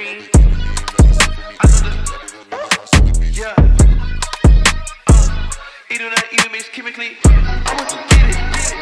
green. I know the, yeah. He do not even mix chemically. I want to get it.